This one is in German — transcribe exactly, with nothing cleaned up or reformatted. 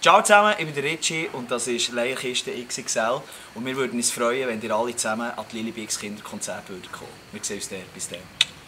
Ciao zusammen, ich bin der Richie und das ist Leierkiste X X L und wir würden uns freuen, wenn ihr alle zusammen an die Lilibix Kinderkonzert kommen würdet. Wir sehen uns dort. Bis dann.